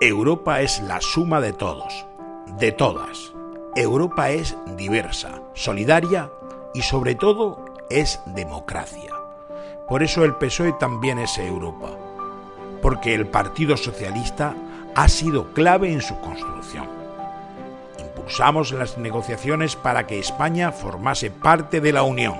Europa es la suma de todos, de todas. Europa es diversa, solidaria y sobre todo es democracia. Por eso el PSOE también es Europa, porque el Partido Socialista ha sido clave en su construcción. Impulsamos las negociaciones para que España formase parte de la Unión.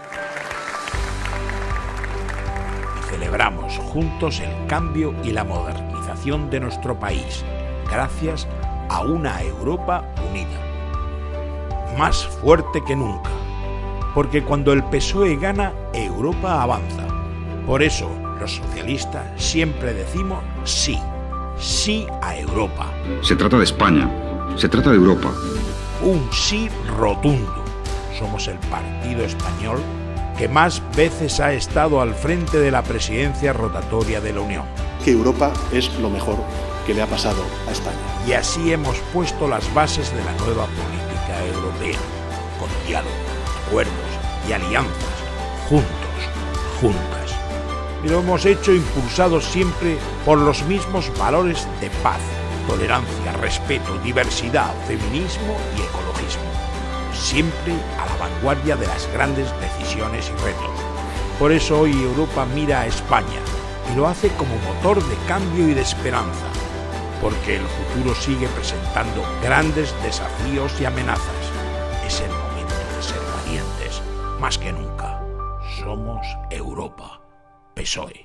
Y celebramos juntos el cambio y la modernización de nuestro país, gracias a una Europa unida. Más fuerte que nunca, porque cuando el PSOE gana, Europa avanza. Por eso, los socialistas siempre decimos sí, sí a Europa. Se trata de España, se trata de Europa. Un sí rotundo. Somos el partido español que más veces ha estado al frente de la presidencia rotatoria de la Unión. Que Europa es lo mejor que le ha pasado a España. Y así hemos puesto las bases de la nueva política europea, con diálogo, acuerdos y alianzas, juntas. Y lo hemos hecho impulsados siempre por los mismos valores de paz, tolerancia, respeto, diversidad, feminismo y ecologismo. Siempre a la vanguardia de las grandes decisiones y retos. Por eso hoy Europa mira a España y lo hace como motor de cambio y de esperanza, porque el futuro sigue presentando grandes desafíos y amenazas. Es el momento de ser valientes, más que nunca. Somos Europa. PSOE.